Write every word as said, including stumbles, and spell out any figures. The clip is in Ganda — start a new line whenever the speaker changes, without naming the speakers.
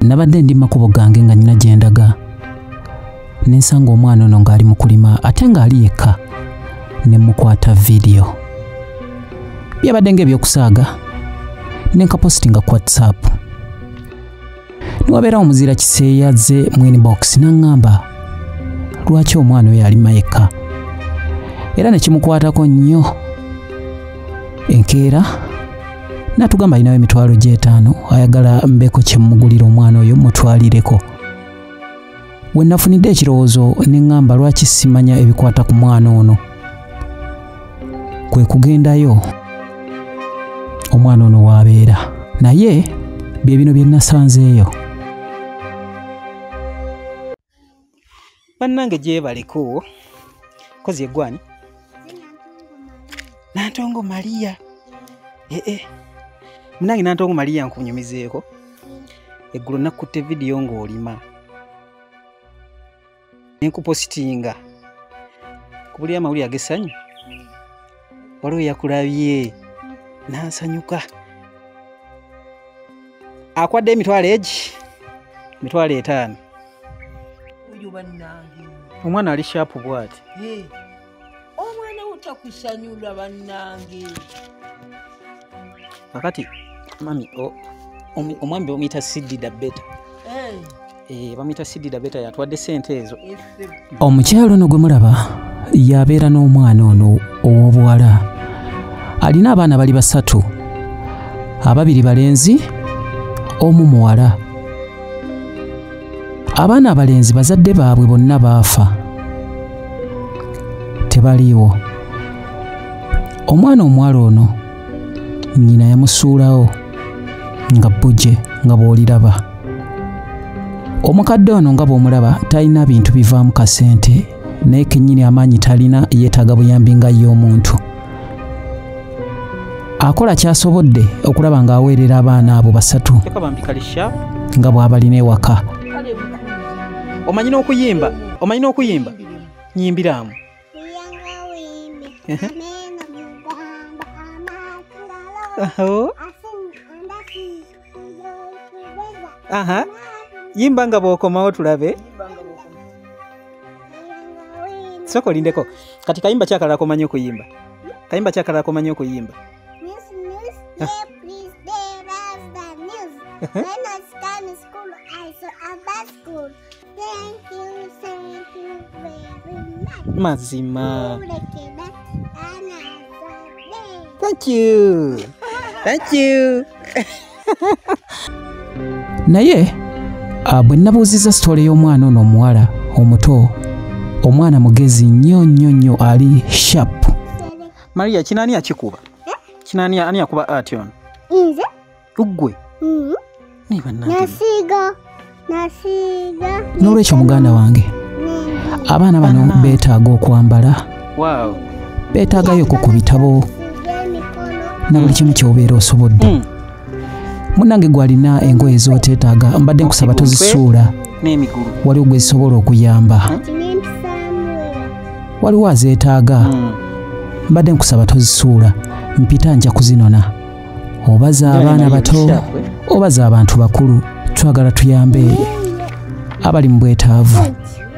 Nabadde ndi makubo gange nga nnyina gye ndaga. Ne nsanga omwana ono ng'ali mu kulima ate ng'ali yekka. Ne mukwata vidiyo. Byabadde ng'ebyokusaaga. Ne nkapositinga ku WhatsApp. Niwabeera omuzira kiseeyazze mu inbox n'aŋŋamba lwaki omwana oyo alima yekka. Era ne kimukwatako nnyo. Enkeera n'atugamba alinayo emitwalo gy'etaano ayagala mbeeko kye mmugulira omwana oyo mutwalireko. We nafunidde ekirowoozo ne ŋŋamba lwaki simanya ebikwata ku mwana ono. Kwe kugendayo omwana ono w'abeera. Naye bye bino bye nasanzeeyo. Bannange gyebaleko kozi eggwani Nantongo Maria. Eh eh. Munange Nantongo Maria nkunyumizeeko. Eggulo nakutte vidiyo ng'olima. Nkupositinga. Kubuli amawuli agessanyu. Waliwo yakulabye. Nansanyuka. Akwadde emitwalo egi. Mitwalo etaano.
Oyo bannange.
Omwana ali sharp bw'ati.
Eh. Omwana utakusanyula bannange.
Kakati mami o omwambi omuyita Sidida Beta.
Eh.
Eh bamuyita Sidida Beta yatwadde ssente ezo.
Efe.
Omukyalo ono gwe mulaba yabeera n'omwana ono ow'obuwala. Alina abaana bali basatu. Ababiri balenzi, omu muwala. Abaana abalenzi bazadde baabwe bonna baafa. Tebaliiwo. Omwana omuwala ono nnyina yamusuulawo nga bbuje nga bw'oliraba. Omukadde ono nga bw'omulaba talina bintu bivaamu kasente naye kennyini amaanyi talina yeetaaga buyambi nga ye omuntu. Akola kyasobodde okulaba ng'aweerera abaana abo basatu nga bw'abalina ewaka. Omanyi n'okuyimba? Omanyi n'okuyimba? Nyimbiramu. Aha. Yimba nga bw'okomawo tulabe. Soko lindeko. Kati kayimba kyakalala komanyi okuyimba. Kayimba kyakalala komanyi okuyimba.
Please there as the news. When I start in school, I saw a bad school. Thank you, thank you very much.
Mazima. Thank you. Thank you. Naye bwe nabuuziza sitole y'omwana ono omuwala omuto, omwana mugezi nnyo nnyo nnyo ali sharp. Maria kinani akikuba? Kinani ani akuba ati ono?
Nze.
Ugwe.
Mhm.
Ni bannange.
Nasiga. Nasiga.
N'olwekyo muganda wange abaana bano beetaaga okwambala.
Wow.
Beetaagayoko ku bitabo na buli kimu ky'obeera osobodde. Mm. Munnange gwalina engoye z'oteetaaga mbadde nkusaba tozisuula
n'emigulu.
Waliwo gwe zisobola okuyamba.
Hmm?
Waliwo azeetaaga. Mm. Mbadde nkusaba tozisuula mpita nja kuzinona. Obaza abaana bato obaza abantu bakulu twagala tuyambe abali mu bwetaavu.